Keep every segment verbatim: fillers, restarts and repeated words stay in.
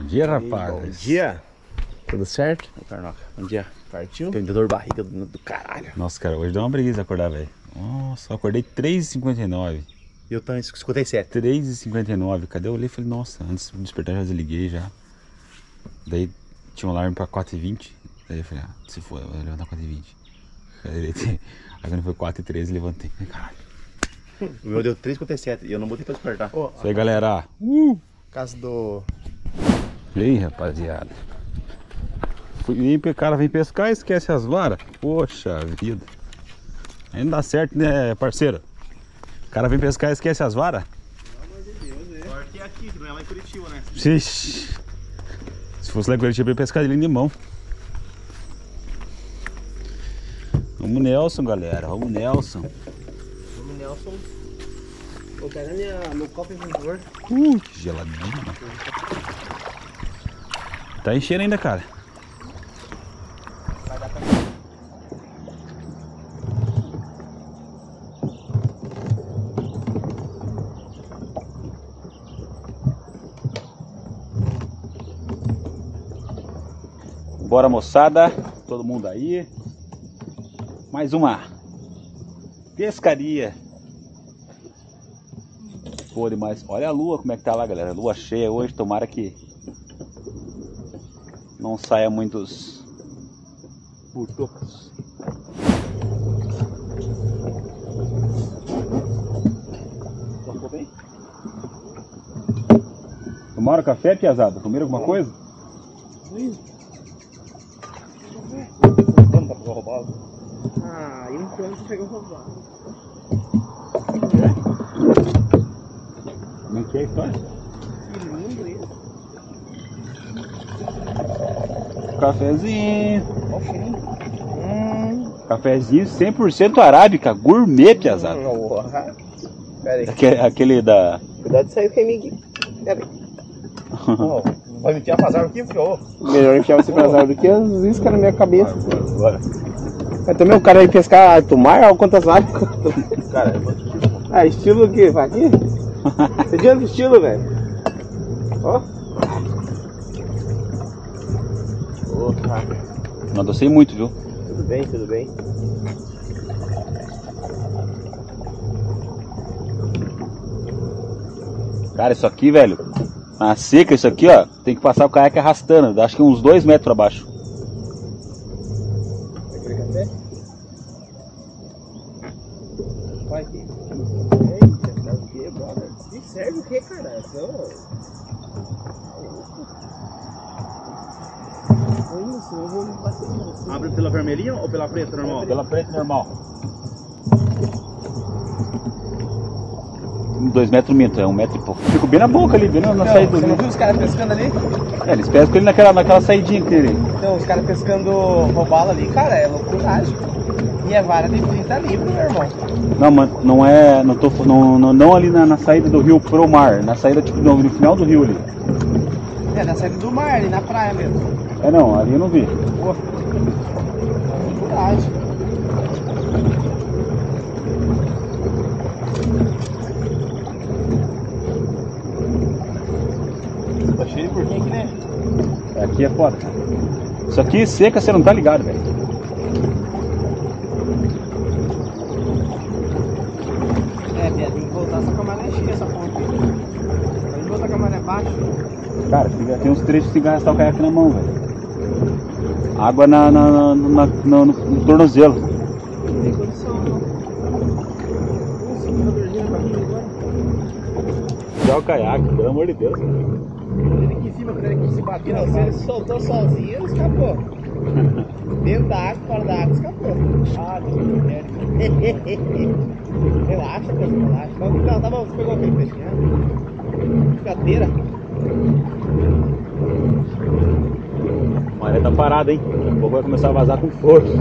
dia, rapaz. Bom dia. Tudo certo? Ô, Carnoca, bom dia. Partiu? Tem dor de barriga do, do caralho. Nossa, cara, hoje deu uma preguiça acordar, velho. Nossa, eu acordei três e cinquenta e nove. E eu tô em cinquenta e sete. três e cinquenta e nove. Cadê? Eu olhei e falei, nossa, antes de me despertar já desliguei já. Daí tinha um alarme pra quatro e vinte. Daí eu falei, ah, se for, eu vou levantar quatro e vinte. Aí quando foi quatro e treze, levantei. Caralho. O meu deu três e cinquenta e sete e eu não botei pra despertar. Oh, isso aí, galera. Uh! Caso do... E aí, rapaziada. Fui, cara, vem pescar e esquece as varas. Poxa vida. Aí não dá certo, né, parceiro? O cara vem pescar e esquece as varas. Pelo amor de Deus, né? Sorte é aqui, que não é lá em Curitiba, né? Xixi. Se fosse lá em Curitiba, eu ia pescar de limão. Vamos Nelson, galera. Vamos Nelson. Vamos Nelson. Vou pegar minha, meu copo por favor. Uh, que geladinho. Tá enchendo ainda, cara. Vai dar pra... Bora, moçada. Todo mundo aí. Mais uma pescaria. Pô, demais. Olha a lua como é que tá lá, galera. Lua cheia hoje. Tomara que não saia muitos burtocos. Tocou bem? Tomaram café, piazada? Comeram alguma coisa? Vamos pra roubado. Ah, e enquanto você pegou roubado. Como é que é a história? Que lindo isso. Cafezinho. Olha o cheirinho. Hum. Cafezinho cem por cento arábica, gourmet, piazada. Porra. Pera aí. Aquele, aquele da... Cuidado de sair o caminho aqui. Pera aí. Oh, vai me enfiar pra aqui, filho? Melhor enfiar você pra azar do que as iscas na minha cabeça. Bora, bora. Mas também o cara vai pescar alto mar, olha quantas áreas. Cara, eu vou te estilo. Ah, estilo o quê? Vai aqui? Você adianta estilo, velho. Ó. Porra. Não gostei muito, viu? Tudo bem, tudo bem. Cara, isso aqui, velho, na seca, isso aqui, ó, tem que passar o caiaque arrastando, acho que uns dois metros pra baixo. Vai querer café? Vai aqui. Eita, tá o quê, brother? E serve o quê, cara? Só... Isso, eu vou limpar assim. Abre pela vermelhinha ou pela preta normal? Pela preta normal. Dois metros minto, é um metro e pouco. Fico bem na boca ali, bem na, na Então, saída do você não rio. viu os caras pescando ali? É, eles pescam ele naquela, naquela saidinha que tem ali. Então, os caras pescando robalo ali, cara, é loucuragem. E é vara de trinta libras, meu irmão. Não, mano, não é. Não, tô, não, não, não ali na, na saída do rio pro mar, na saída tipo no, no final do rio ali. É, na saída do mar, ali na praia mesmo. É não, ali eu não vi. Pô, loucuragem. Tá cheio de porquinho aqui, né? Aqui é foda. Isso aqui seca, você não tá ligado, velho. É, Bia, tem que voltar essa camaré cheia, essa ponta. Tem que voltar a camaré baixa. Cara, tem uns trechos que tem que arrastar o caiaque na mão, velho. Água na, na, na, na, no, no, no tornozelo. Não tem condição, não. Nossa, que dorzinha pra mim agora. Já o caiaque, pelo amor de Deus. Ele aqui em cima, quando ele se bater, não, se ele soltou sozinho, ele escapou. Dentro da água, fora da água, escapou. Ah, que mistério. Relaxa, coisa, relaxa. Não, tá bom, você pegou aquele peixe, né? Cadeira. A maré tá parada, hein? Daqui a pouco vai começar a vazar com força.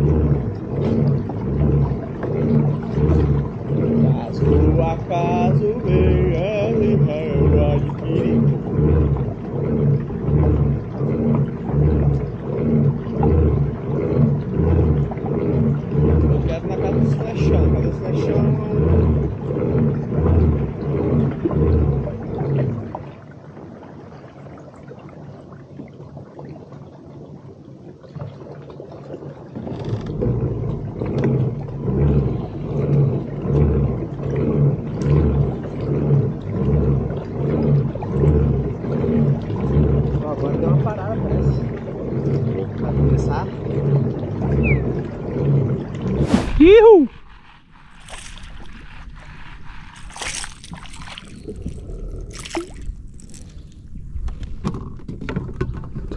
Caso acaso venha, eu adquiri. Eu quero na casa dos flechão, casa dos flechão.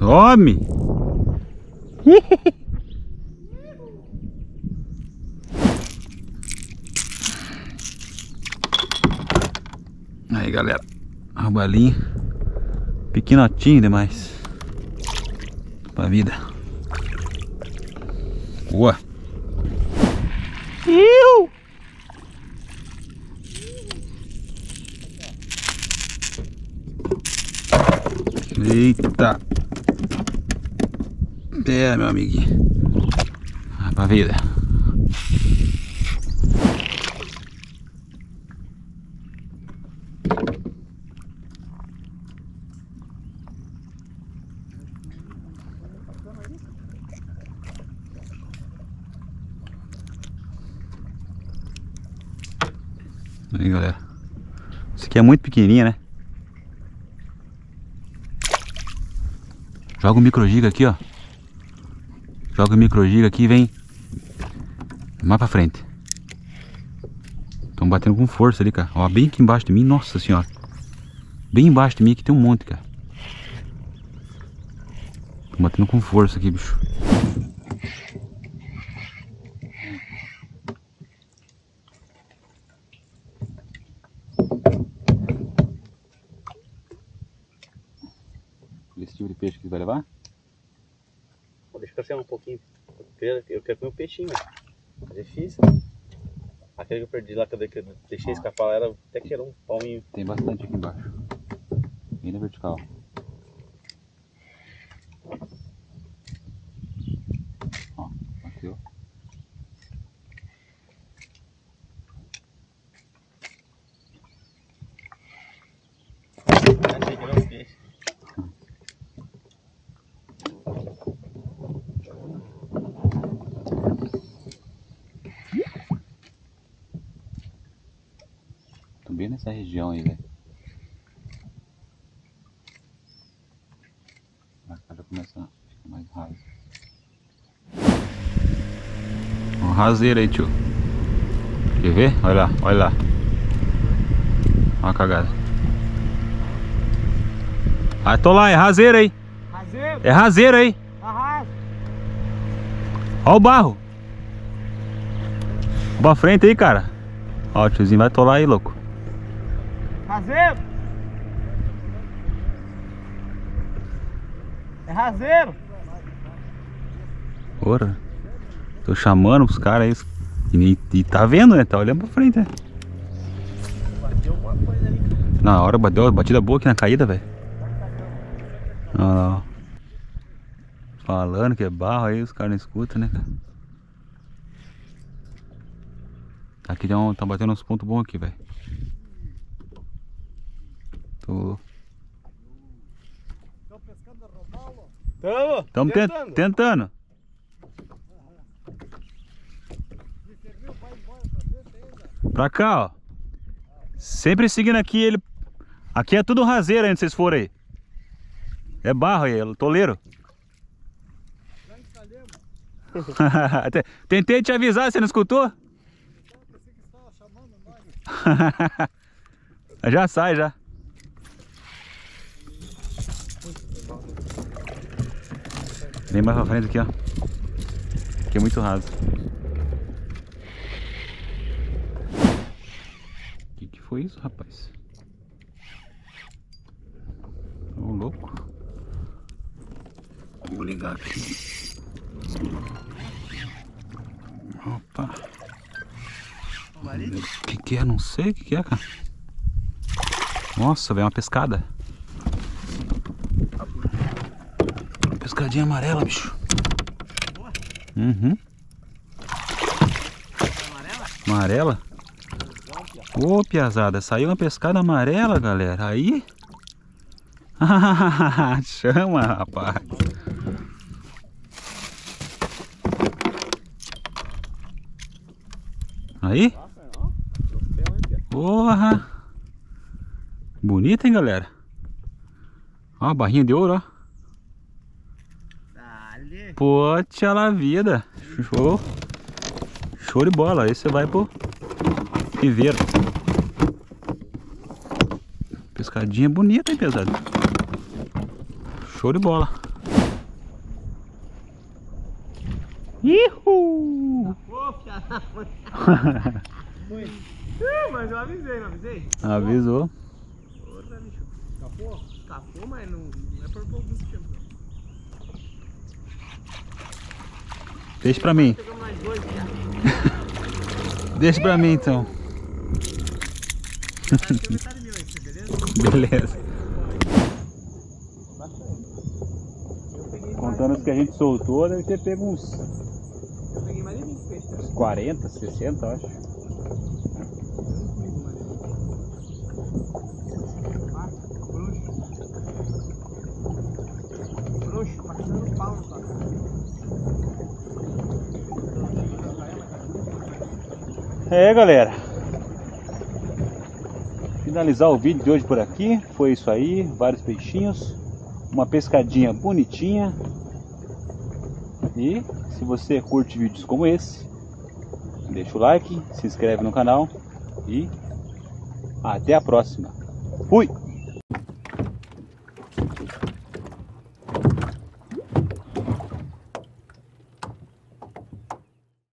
Tome! Aí, galera, robalinho pequenotinho demais pra vida. Boa. Iu! Eita! Pera, meu amiguinho. Vai pra vida. Aí, galera, isso aqui é muito pequenininha, né? Joga o microgiga aqui, ó. Joga o microgiga aqui e vem mais pra frente. Estão batendo com força ali, cara. Ó, bem aqui embaixo de mim, nossa senhora. Bem embaixo de mim aqui tem um monte, cara. Estão batendo com força aqui, bicho. Esse tipo de peixe que vai levar? Deixa crescer um pouquinho. Eu quero comer um peixinho, mas é difícil. Aquele que eu perdi lá, que eu deixei escapar lá, era até que era um palminho. Tem bastante aqui embaixo. Bem na vertical. Ó, bateu. Achei que era um peixe. Tô bem nessa região aí, velho. Já começa a ficar mais raso. Um raseiro aí, tio. Quer ver? Olha lá, olha lá. Olha a cagada. Ah, tô lá, é raseiro aí. Raseiro? É raseiro aí. Arrasa. Olha o barro. Pra frente aí, cara. Ó, o tiozinho vai tolar aí, louco. Raseiro? É raseiro? Ora. Tô chamando os caras aí. E, e tá vendo, né? Tá olhando pra frente, né? Bateu alguma coisa ali. Na hora bateu batida boa aqui na caída, velho. Não, não. Falando que é barro aí, os caras não escutam, né, cara? Aqui tá, um, tá batendo uns pontos bons aqui, velho. Tô... Estão pescando a robalo? Tamo, Tamo tentando. tentando. Me serviu, vai embora pra frente ainda. Pra cá, ó. Sempre seguindo aqui, ele... Aqui é tudo raseiro aí onde vocês forem aí. É barro aí, é toleiro. Já encalhamos. Tentei te avisar, você não escutou? Eu pensei que estava chamando nós. Já sai, já. Vem mais pra frente aqui, ó. Aqui é muito raso. O que, que foi isso, rapaz? Ô, louco. Vou ligar aqui. Opa. O que que é? Não sei o que que é, cara. Nossa, veio uma pescada. Pescadinha amarela, bicho. Uhum. Amarela? Ô, piazada, saiu uma pescada amarela, galera. Aí. Chama, rapaz. Aí? Porra! Bonita, hein, galera? Ó, a barrinha de ouro, ó. Dale. Pô, tchau la vida. Show. Show de bola. Aí você vai pro viveiro. Pescadinha bonita, hein, pesado? Show de bola. Foi. Uh, mas eu avisei, não avisei? Avisou. Outra, bicho. Escapou? Escapou, mas não, não é por pouco muito tempo. Deixa pra mim. Pegamos mais dois já. Deixa pra mim então. Metade teu, metade meu aí, beleza? Beleza. Eu peguei Contando os que a gente soltou, deve ter pego uns Eu peguei mais de vinte peixes. uns quarenta, sessenta, eu acho. Bruxo, passando pau no cara. É, galera. Finalizar o vídeo de hoje por aqui. Foi isso aí, vários peixinhos, uma pescadinha bonitinha. E se você curte vídeos como esse, deixa o like, se inscreve no canal e até a próxima. Fui!